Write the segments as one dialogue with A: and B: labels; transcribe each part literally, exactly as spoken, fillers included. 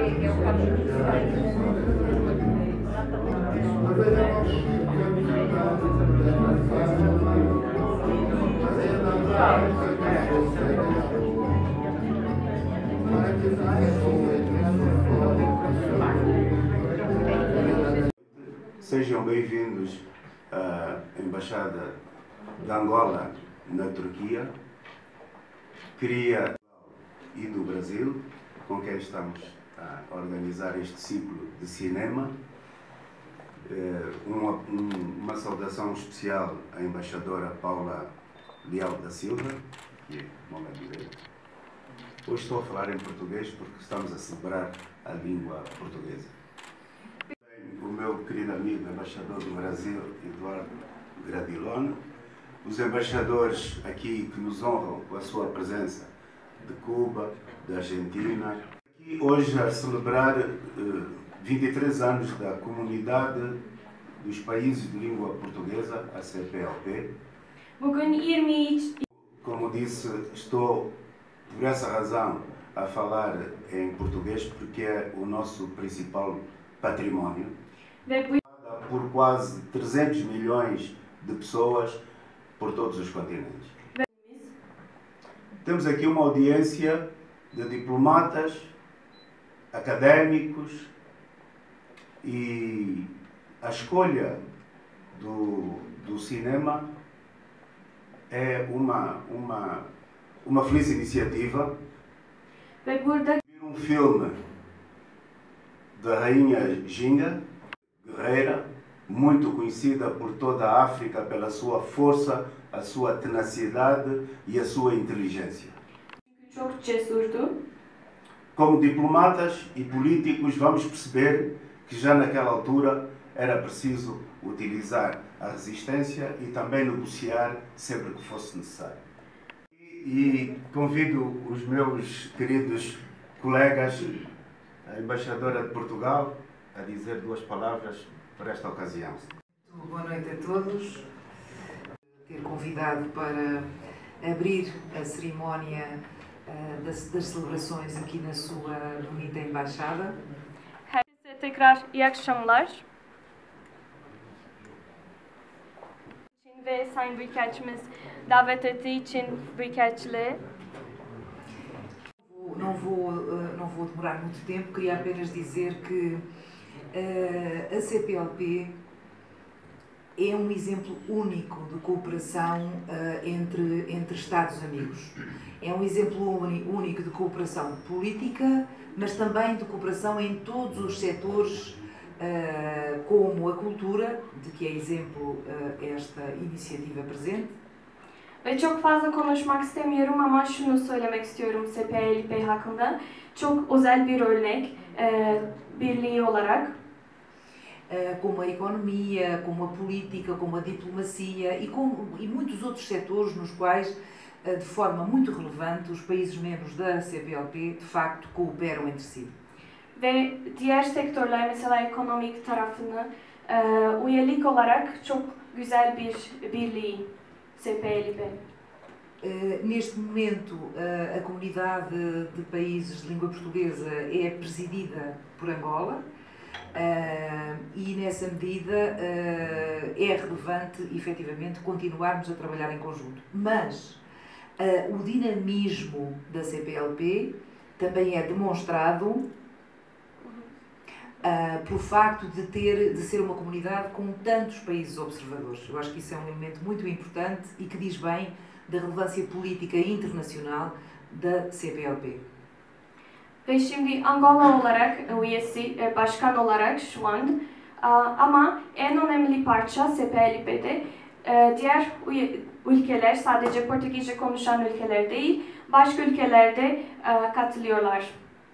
A: é, é o caminho
B: Sejam bem-vindos à Embaixada de Angola na Turquia, queria e do Brasil, com quem estamos a organizar este ciclo de cinema. Uma, uma saudação especial à embaixadora Paula Leal da Silva, que é mão à direita. Hoje estou a falar em português porque estamos a celebrar a língua portuguesa. O meu querido amigo, embaixador do Brasil, Eduardo Gradilone, os embaixadores aqui que nos honram com a sua presença de Cuba, da Argentina, aqui hoje a celebrar uh, vinte e três anos da Comunidade dos Países de Língua Portuguesa, a C P L P. Como disse, estou por essa razão a falar em português porque é o nosso principal património. Por quase trezentos milhões de pessoas por todos os continentes. Temos aqui uma audiência de diplomatas, académicos, e a escolha do, do cinema é uma, uma, uma feliz iniciativa. Um filme da Rainha Ginga, guerreira, muito conhecida por toda a África pela sua força, a sua tenacidade e a sua inteligência. Como diplomatas e políticos, vamos perceber que já naquela altura era preciso utilizar a resistência e também negociar sempre que fosse necessário. E, e convido os meus queridos colegas, a embaixadora de Portugal, a dizer duas palavras por esta ocasião.
C: Boa noite a todos. Ter convidado para abrir a cerimónia uh, das, das celebrações aqui na sua bonita embaixada.
D: Herkese tekrar iyi akşamlar. Ve Sayın Büyükelçimiz davet ettiği için Büyükelçiliğe.
C: Não vou, uh, não vou demorar muito tempo, queria apenas dizer que uh, a C P L P é um exemplo único de cooperação uh, entre, entre Estados-amigos. É um exemplo único de cooperação política, mas também de cooperação em todos os setores, uh, como a cultura, de que é exemplo uh, esta iniciativa presente.
D: Ve çok fazla konuşmak istemiyorum ama şunu söylemek istiyorum C P L P hakkında. Çok özel bir örnek, e, birliği olarak.
C: Como a economia, como a política, como a diplomacia e, como, e muitos outros setores nos quais, de forma muito relevante, os países membros da C P L P de facto cooperam entre si.
D: Ve diğer sektörler, mesela ekonomik tarafını, e, üyelik olarak çok güzel bir birliği C P L P.
C: Uh, neste momento, uh, a comunidade de países de língua portuguesa é presidida por Angola. Uh, e nessa medida uh, é relevante, efetivamente, continuarmos a trabalhar em conjunto. Mas uh, o dinamismo da C P L P também é demonstrado uh, pelo facto de, ter, de ser uma comunidade com tantos países observadores. Eu acho que isso é um elemento muito importante e que diz bem da relevância política internacional da C P L P.
D: Ve şimdi Angola olarak üyesi, başkan olarak şu an, ama en önemli parça C P L P'de diğer ülkeler, sadece Portekizce konuşan ülkeler değil, başka ülkelerde katılıyorlar.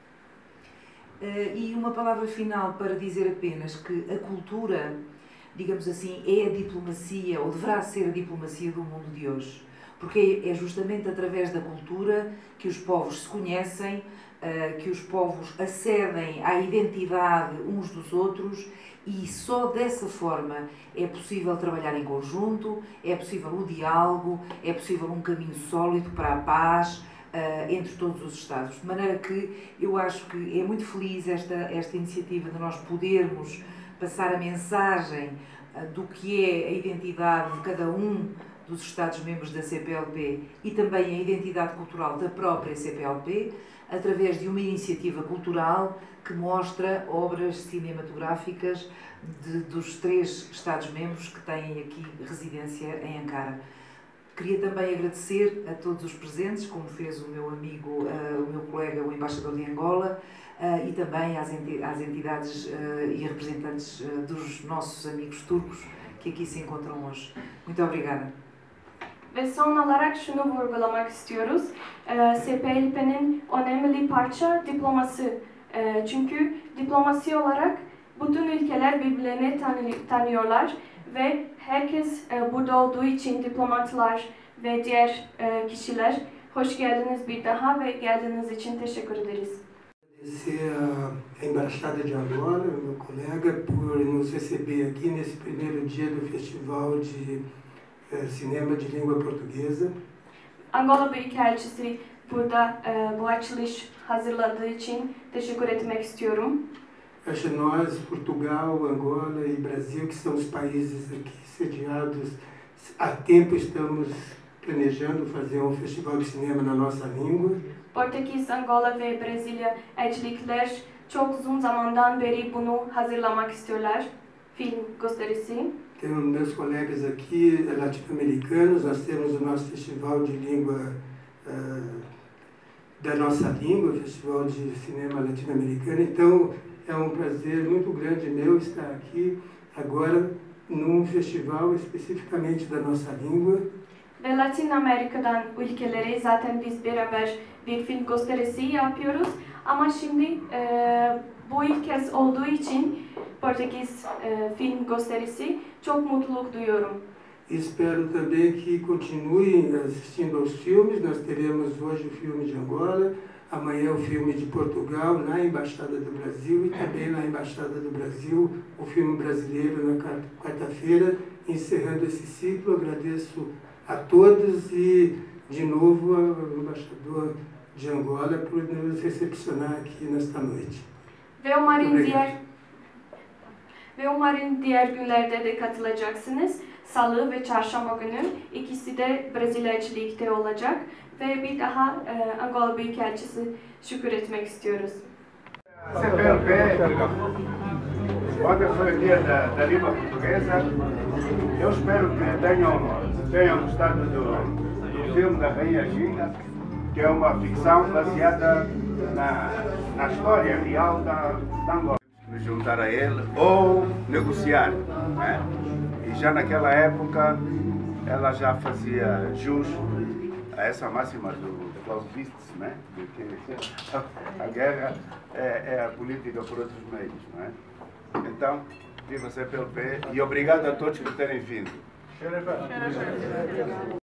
C: E uma palavra final para dizer apenas que a cultura, digamos assim, é a diplomacia, ou deverá ser a diplomacia do mundo de hoje. Porque é justamente através da cultura que os povos se conhecem, que os povos acedem à identidade uns dos outros e só dessa forma é possível trabalhar em conjunto, é possível o diálogo, é possível um caminho sólido para a paz uh, entre todos os Estados. De maneira que eu acho que é muito feliz esta, esta iniciativa de nós podermos passar a mensagem uh, do que é a identidade de cada um dos Estados-membros da C P L P e também a identidade cultural da própria C P L P, através de uma iniciativa cultural que mostra obras cinematográficas de, dos três Estados-membros que têm aqui residência em Ankara. Queria também agradecer a todos os presentes, como fez o meu amigo, uh, o meu colega, o embaixador de Angola, uh, e também às, enti às entidades uh, e representantes uh, dos nossos amigos turcos que aqui se encontram hoje. Muito obrigada.
D: Ve son olarak şunu vurgulamak istiyoruz. C P L P'nin önemli parça diplomasi. Çünkü diplomasi olarak bütün ülkeler birbirlerini tanıyorlar ve herkes burada olduğu için diplomatlar ve diğer kişiler hoş geldiniz bir daha ve geldiğiniz için teşekkür ederiz.
A: Agradecer à Embaixada de Angola, meu colega, por nos receber aqui nesse primeiro dia do Festival de Cinema de Língua Portuguesa.
D: Angola Büyükelçisi burada e, bu açılış hazırladığı için teşekkür etmek istiyorum.
A: Acho nós, Portugal, Angola e Brasil, que são os países aqui sediados, há tempo estamos planejando fazer um festival de cinema na nossa língua.
D: Portekiz, Angola ve Brezilya elçilikler çok uzun zamandan beri bunu hazırlamak istiyorlar. Film gösterisi.
A: Tenho meus colegas aqui latino-americanos, nós temos o nosso festival de língua, uh, da nossa língua, Festival de Cinema Latino-Americano, então é um prazer muito grande meu estar aqui agora num festival especificamente da nossa língua.
D: Ve Latin Amerika'dan ülkeleri zaten biz beraber bir film gösterisi yapıyoruz. Ama şimdi e, bu ilk kez olduğu için Portekiz e, film gösterisi çok mutluluk duyuyorum.
A: Espero também que continuem assistindo aos filmes. Nós teremos hoje o filme de Angola, amanhã o filme de Portugal, na Embaixada do Brasil, e também na Embaixada do Brasil, o filme brasileiro na quarta-feira. Encerrando esse ciclo, agradeço a todos e, de novo, ao embaixador de Angola por nos recepcionar aqui nesta noite.
D: Ve umarım diğer ve umarım diğer günlerde de katılacaksınız. Salı ve çarşamba günü ikisi de Brezilya elçilikte olacak ve bir daha e, Angola Büyükelçisi şükür etmek istiyoruz.
E: C P L P, ontem foi o dia da, da língua portuguesa. Eu espero que tenham, tenham gostado do, do filme da Rainha Ginga, que é uma ficção baseada na, na história real da, da Angola. Me juntar a ele ou negociar, né? E já naquela época ela já fazia jus a essa máxima do Clausewitz, né? De que a guerra é, é a política por outros meios, não é? Então, viva C P L P e obrigado a todos por terem vindo.